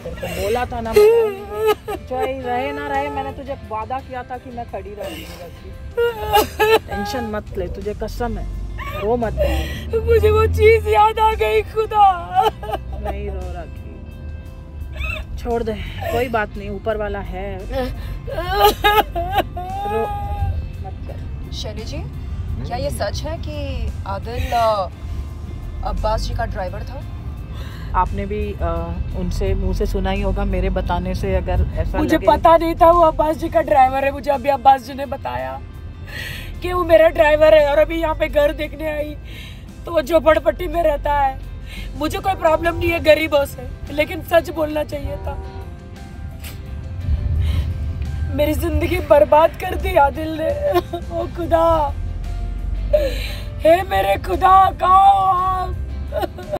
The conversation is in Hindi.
तेरे को बोला था ना, चाहे रहे ना रहे, मैंने तुझे वादा किया था कि मैं खड़ी रहूंगी। टेंशन मत ले, तुझे कसम है, रो मत। मुझे वो चीज याद आ गई खुदा। नहीं रो रखी, छोड़ दे, कोई बात नहीं, ऊपर वाला है। रो मत कर। शैली जी, क्या ये सच है कि आदिल अब्बास जी का ड्राइवर था? आपने भी उनसे मुंह से सुना ही होगा, मेरे बताने से अगर ऐसा मुझे लगे। पता नहीं था वो अब्बास जी का ड्राइवर है। मुझे अभी अब्बास जी ने बताया कि वो मेरा ड्राइवर है, और अभी यहाँ पे घर देखने आई तो वो झोपड़पट्टी में रहता है। मुझे कोई प्रॉब्लम नहीं है गरीबों से, लेकिन सच बोलना चाहिए था। मेरी जिंदगी बर्बाद कर दी आदिल ने। ओ खुदा, हे मेरे खुदा, कहाँ हो आप?